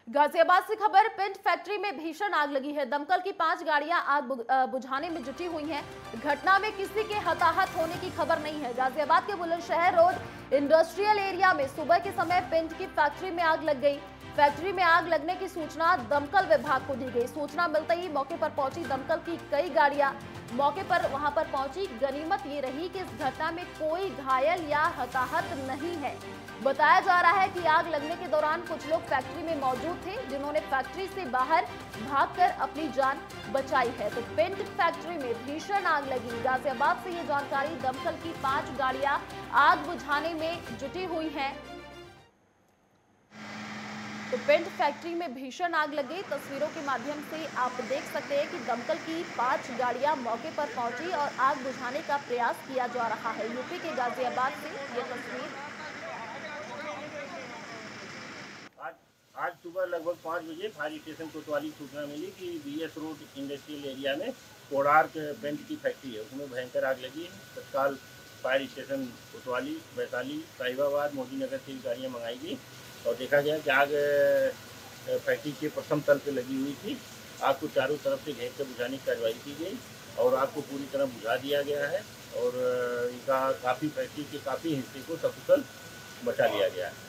गाजियाबाद से खबर, paint factory में भीषण आग लगी है। दमकल की 5 गाड़ियां आग बुझाने में जुटी हुई हैं। घटना में किसी के हताहत होने की खबर नहीं है। गाजियाबाद के बुलंदशहर रोड इंडस्ट्रियल एरिया में सुबह के समय पेंट की फैक्ट्री में आग लग गई। फैक्ट्री में आग लगने की सूचना दमकल विभाग को दी गई। सूचना मिलते ही मौके पर पहुंची दमकल की कई गाड़ियां मौके पर वहां पर पहुंची। गनीमत ये रही कि इस घटना में कोई घायल या हताहत नहीं है। बताया जा रहा है कि आग लगने के दौरान कुछ लोग फैक्ट्री में मौजूद थे, जिन्होंने फैक्ट्री से बाहर भागकर अपनी जान बचाई है। तो पेंट फैक्ट्री में भीषण आग लगी। गाजियाबाद से ये जानकारी, दमकल की 5 गाड़ियां आग बुझाने में जुटी हुई हैं। तो पेंट फैक्ट्री में भीषण आग लगी। तस्वीरों के माध्यम से आप देख सकते हैं कि दमकल की 5 गाड़ियां मौके पर पहुंची और आग बुझाने का प्रयास किया जा रहा है। यूपी के गाजियाबाद से ये तस्वीर। आज सुबह लगभग 5 बजे फायर स्टेशन कोतवाली सूचना मिली कि बीएस रोड इंडस्ट्रियल एरिया में कोडार्क पेंट की फैक्ट्री है, उसमें भयंकर आग लगी है। तत्काल फायर स्टेशन कोतवाली, वैशाली, साहिबाबाद, मोदी नगर से गाड़ियाँ मंगाई गई और देखा गया कि आग फैक्ट्री के प्रथम तल पर लगी हुई थी। आग को चारों तरफ से घेर कर बुझाने की कार्रवाई की गई और आग को पूरी तरह बुझा दिया गया है और इनका फैक्ट्री के काफ़ी हिस्से को सकुशल बचा लिया गया है।